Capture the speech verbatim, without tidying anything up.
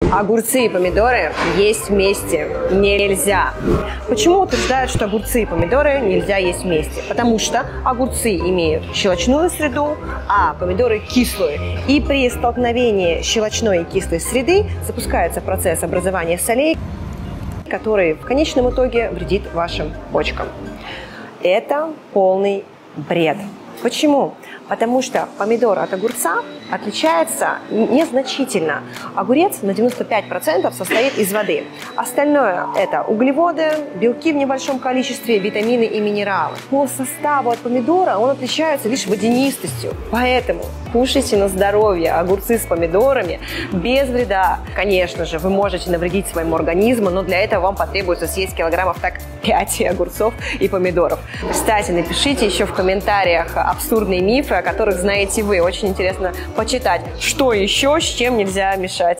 Огурцы и помидоры есть вместе нельзя. Почему утверждают, что огурцы и помидоры нельзя есть вместе? Потому что огурцы имеют щелочную среду, а помидоры кислую. И при столкновении щелочной и кислой среды запускается процесс образования солей, который в конечном итоге вредит вашим почкам. Это полный бред. Почему? Потому что помидор от огурца отличается незначительно. Огурец на девяносто пять процентов состоит из воды. Остальное – это углеводы, белки в небольшом количестве, витамины и минералы. По составу от помидора он отличается лишь водянистостью. Поэтому кушайте на здоровье огурцы с помидорами без вреда. Конечно же, вы можете навредить своему организму, но для этого вам потребуется съесть килограммов так пять огурцов и помидоров. Кстати, напишите еще в комментариях абсурдные мифы, о которых знаете вы. Очень интересно почитать, что еще, с чем нельзя мешать.